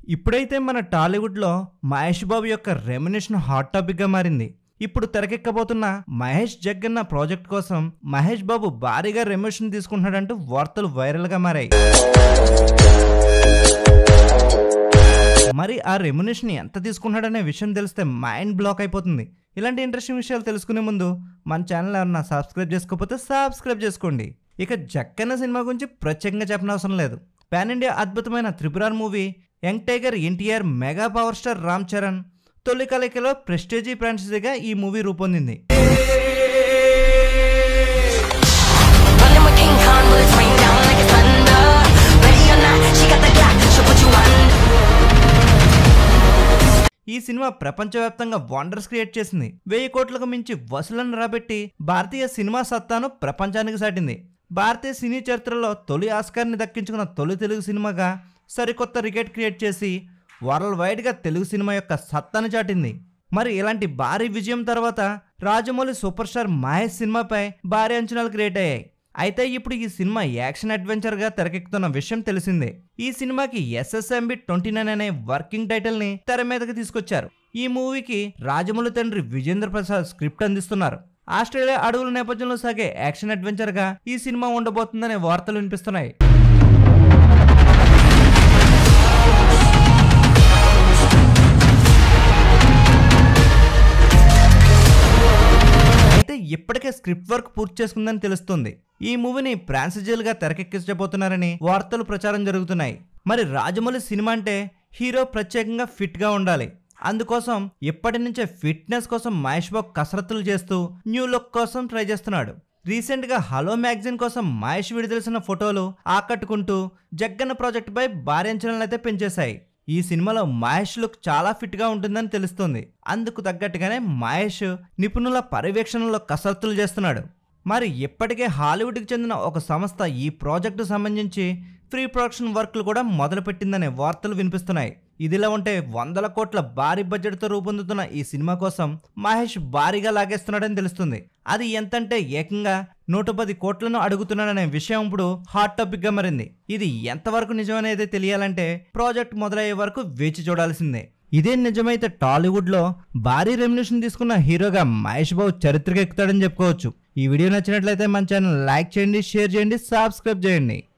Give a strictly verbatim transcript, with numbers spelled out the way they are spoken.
ఇప్పుడైతే మన టాలీవుడ్ లో మహేష్ బాబు యొక్క రెమ్యునరేషన్ హాట్ టాపిక్ గా మారింది. ఇప్పుడు తెరకెక్కబోతున్న మహేష్ జగ్గన్న ప్రాజెక్ట్ కోసం మహేష్ బాబు భారీగా రెమ్యునరేషన్ తీసుకుంటున్నాడంటూ వార్తలు వైరల్ గా మారాయి. మరి ఆ రెమ్యునరేషన్ ఎంత తీసుకుంటున్నాడనే విషయం తెలిస్తే మైండ్ బ్లాక్ అయిపోతుంది. ఇలాంటి ఇంట్రెస్టింగ్ విషయాలు తెలుసుకునే ముందు మన ఛానల్ ఎవరన్నా సబ్స్క్రైబ్ చేసుకోకపోతే సబ్స్క్రైబ్ చేసుకోండి. ఇక జక్కన్న సినిమా గురించి ప్రత్యేకంగా చెప్పనవసరం లేదు. పాన్ ఇండియా అద్భుతమైన త్రిపురార్ movie, young tiger NTR, mega power star Ram Charan తొలి కలయికలో ప్రెస్టేజీ ఫ్రాంచైజీగా ఈ మూవీ రూపొందింది. ఈ సినిమా ప్రపంచవ్యాప్తంగా వండర్స్ క్రియేట్ చేసింది. వెయ్యి కోట్లకు మించి వసూలను రాబెట్టి భారతీయ సినిమా సత్తాను ప్రపంచానికి సాటింది. భారతీయ సినీ చరిత్రలో తొలి ఆస్కార్ని దక్కించుకున్న తొలి తెలుగు సినిమాగా సరికొత్త రికార్డ్ క్రియేట్ చేసి వరల్డ్ వైడ్గా తెలుగు సినిమా యొక్క సత్తాను చాటింది. మరి ఇలాంటి భారీ విజయం తర్వాత రాజమౌళి సూపర్ స్టార్ మహేష్ సినిమాపై భారీ అంచనాలు క్రియేట్ అయ్యాయి. అయితే ఇప్పుడు ఈ సినిమా యాక్షన్ అడ్వెంచర్గా తెరకెక్కుతున్న విషయం తెలిసిందే. ఈ సినిమాకి ఎస్ఎస్ఎంబి ట్వంటీ నైన్ అనే వర్కింగ్ టైటిల్ ని తెర మీదకి తీసుకొచ్చారు. ఈ మూవీకి రాజమౌళి తండ్రి విజేంద్ర ప్రసాద్ స్క్రిప్ట్ అందిస్తున్నారు. ఆస్ట్రేలియా అడవుల నేపథ్యంలో సాగే యాక్షన్ అడ్వెంచర్ గా ఈ సినిమా ఉండబోతుందనే వార్తలు వినిపిస్తున్నాయి. అయితే ఇప్పటికే స్క్రిప్ట్ వర్క్ పూర్తి చేసుకుందని తెలుస్తుంది. ఈ మూవీని ఫ్రాంచైజీల్ గా తెరకెక్కించబోతున్నారని వార్తలు ప్రచారం జరుగుతున్నాయి. మరి రాజమౌళి సినిమా అంటే హీరో ప్రత్యేకంగా ఫిట్ గా ఉండాలి. అందుకోసం ఇప్పటి నుంచే ఫిట్నెస్ కోసం మహేష్ బాబు కసరత్తులు చేస్తూ న్యూ లుక్ కోసం ట్రై చేస్తున్నాడు. రీసెంట్ గా హలో మ్యాగజైన్ కోసం మహేష్ విడుదలసిన ఫోటోలు ఆకట్టుకుంటూ జగ్గన్న ప్రాజెక్ట్ పై భారీ అంచనాలు అయితే పెంచేశాయి. ఈ సినిమాలో మహేష్ లుక్ చాలా ఫిట్ గా ఉంటుందని తెలుస్తుంది. అందుకు తగ్గట్టుగానే మహేష్ నిపుణుల పర్యవేక్షణలో కసరత్తులు చేస్తున్నాడు. మరి ఇప్పటికే హాలీవుడ్కి చెందిన ఒక సంస్థ ఈ ప్రాజెక్టు సంబంధించి ప్రీ ప్రొడక్షన్ వర్క్లు కూడా మొదలుపెట్టిందనే వార్తలు వినిపిస్తున్నాయి. ఇదిలా ఉంటే వందల కోట్ల భారీ బడ్జెట్తో రూపొందుతున్న ఈ సినిమా కోసం మహేష్ భారీగా లాగేస్తున్నాడని తెలుస్తుంది. అది ఎంతంటే ఏకంగా నూట పది కోట్లను అడుగుతున్నాడనే విషయం ఇప్పుడు హాట్ టాపిక్ గా మారింది. ఇది ఎంతవరకు నిజమనేది తెలియాలంటే ప్రాజెక్ట్ మొదలయ్యే వరకు వేచి చూడాల్సిందే. ఇదే నిజమైతే టాలీవుడ్ లో భారీ రెమ్యునరేషన్ తీసుకున్న హీరోగా మహేష్ బాబు చరిత్రకి ఎక్కుతాడని చెప్పుకోవచ్చు. ఈ వీడియో నచ్చినట్లయితే మన ఛానల్ లైక్ చేయండి, షేర్ చేయండి, సబ్స్క్రైబ్ చేయండి.